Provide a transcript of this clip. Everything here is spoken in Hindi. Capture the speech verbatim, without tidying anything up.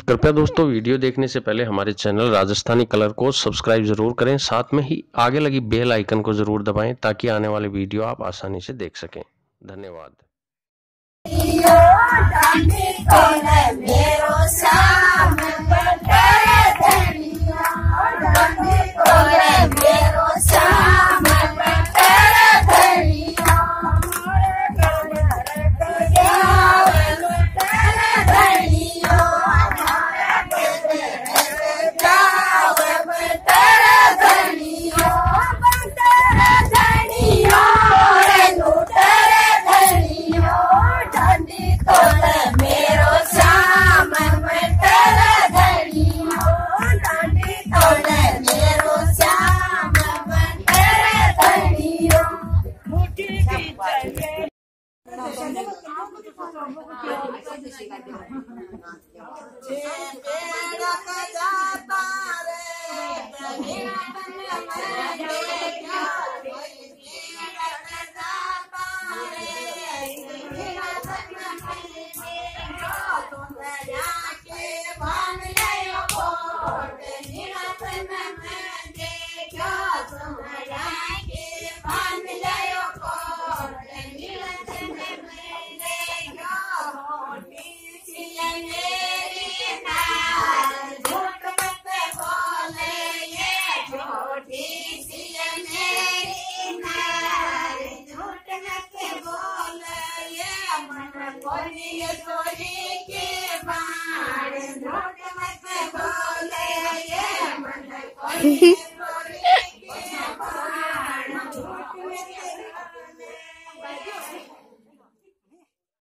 कृपया दोस्तों वीडियो देखने से पहले हमारे चैनल राजस्थानी कलर को सब्सक्राइब जरूर करें, साथ में ही आगे लगी बेल आइकन को जरूर दबाएं ताकि आने वाले वीडियो आप आसानी से देख सकें। धन्यवाद। Hehe